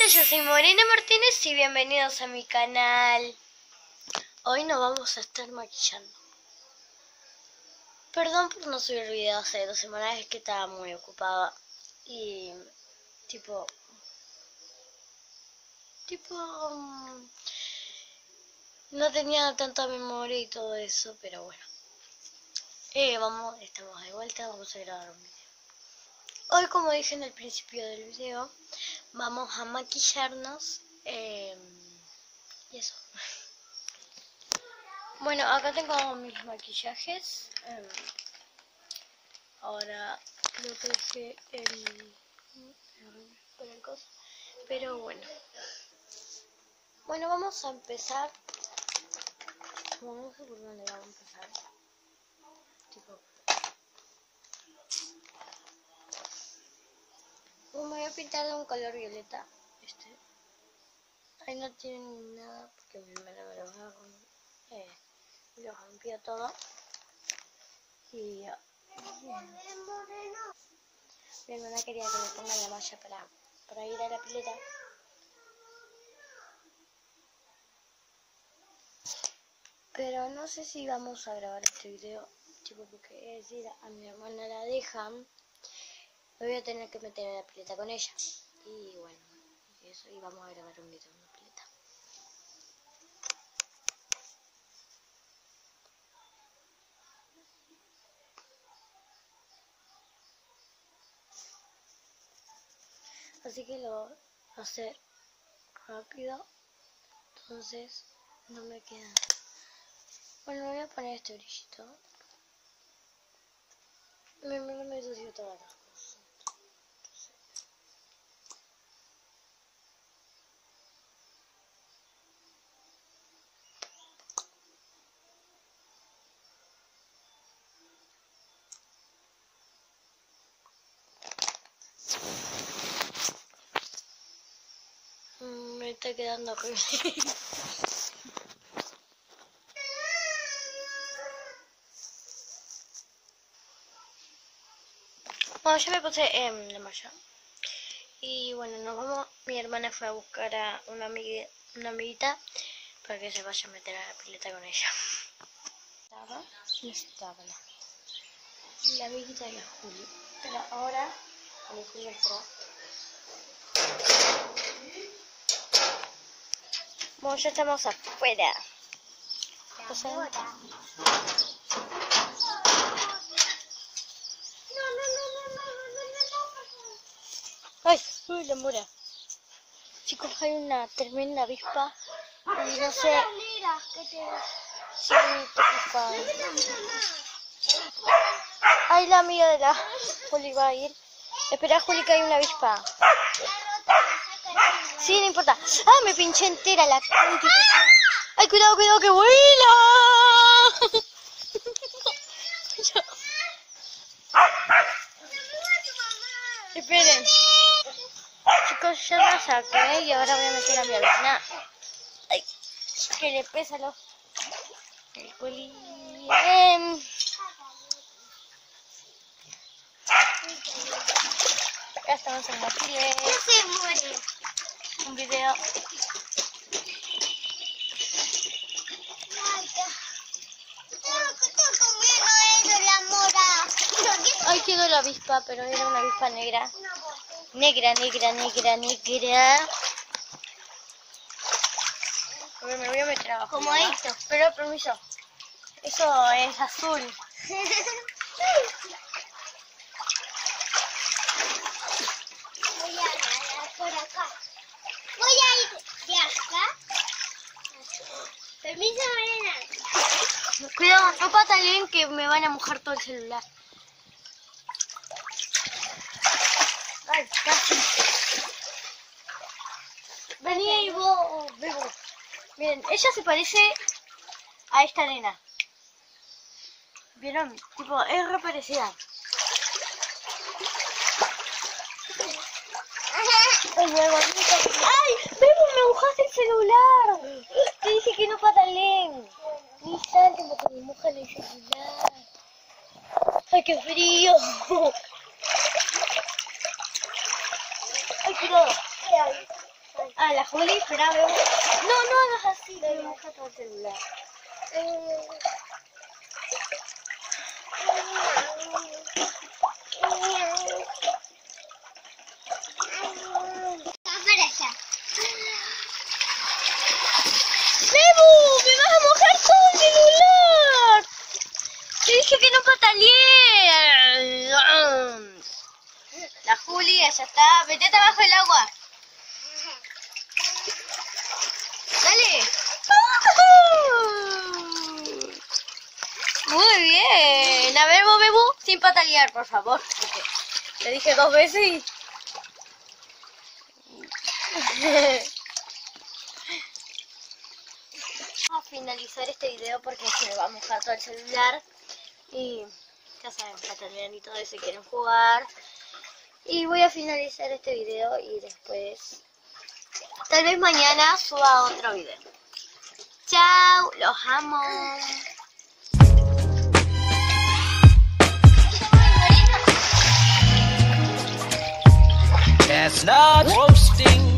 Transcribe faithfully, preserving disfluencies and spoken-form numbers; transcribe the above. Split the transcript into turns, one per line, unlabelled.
gente, yo soy Morena Martínez y bienvenidos a mi canal. Hoy nos vamos a estar maquillando. Perdón por no subir video hace dos semanas, es que estaba muy ocupada. Y tipo... Tipo... Um, no tenía tanta memoria y todo eso, pero bueno. Eh, vamos, estamos de vuelta, vamos a grabar un video. Hoy, como dije en el principio del video, vamos a maquillarnos eh, y eso. Bueno, acá tengo mis maquillajes. Eh, ahora creo que dejé el, el coso, pero bueno. Bueno, vamos a empezar. No sé por dónde vamos a empezar. Tipo. Me voy a pintar de un color violeta. Este. Ahí no tienen nada porque mi hermana me lo rompió, eh, me lo rompió todo. Y ya. Mi hermana quería que le ponga la malla para, para ir a la pileta. Pero no sé si vamos a grabar este video, tipo, porque es decir, a mi hermana la dejan. Me voy a tener que meter en la pileta con ella. Y bueno, y eso, y vamos a grabar un video en la pileta. Así que lo voy a hacer rápido. Entonces no me queda. Bueno, voy a poner este brillito. Me, me, me ensució todas las cosas. Mm, me está quedando horrible. Bueno, ya me puse eh, la malla. Y bueno, nos vamos. Mi hermana fue a buscar a una, amiga, una amiguita para que se vaya a meter a la pileta con ella. Estaba y estaba la, la amiguita de la Juli. Pero ahora, cuando Juli entró. Bueno, ya estamos afuera. Afuera. Ay, uy, la mora. Chicos, hay una tremenda avispa. Y no sé si te pica. Ay, la amiga de la Juli va a ir. Espera, Juli, que hay una avispa. Sí, no importa. Ah, me pinché entera la constitución. Ay, cuidado, cuidado, que vuela. Esperen. Chicos, ya la saqué y ahora voy a meter a mi hermana. Ay, que le pesa los... el coli. Eh. Ya estamos en la file. Se muere. Un video. Ay, quedó la avispa, pero era una avispa negra. Negra, negra, negra, negra. A ver, me voy a meter abajo. Como esto. Pero, permiso. Eso es azul.
Voy a nadar por acá. Voy a ir de acá. Permiso, Morena.
Cuidado, no patalen que me van a mojar todo el celular. Ay, casi. Vení ahí vos, Bebo. Miren, ella se parece a esta nena. ¿Vieron? Tipo, es re parecida. Ay, Bebo, me mojaste el celular. Te dije que no patalen. Ni salten porque me mojan el celular. Ay, qué frío. Ay, cuidado. Ah, la Juli, espera, veo. No, no hagas así, le busca todo el celular.
Eh, Va para allá.
¡Bebu! ¡Me vas a mojar todo el celular! Te dije que no pataleé. La Juli, allá está. Metete abajo el agua. Dale. Muy bien. A ver, vos, Bebu, sin patalear, por favor. Porque te dije dos veces y... Vamos a finalizar este video porque se me va a mojar todo el celular. Y ya saben, patalean y todo eso, quieren jugar. Y voy a finalizar este video y después... Tal vez mañana suba otro video. Chao, los amo.
Chestnut roasting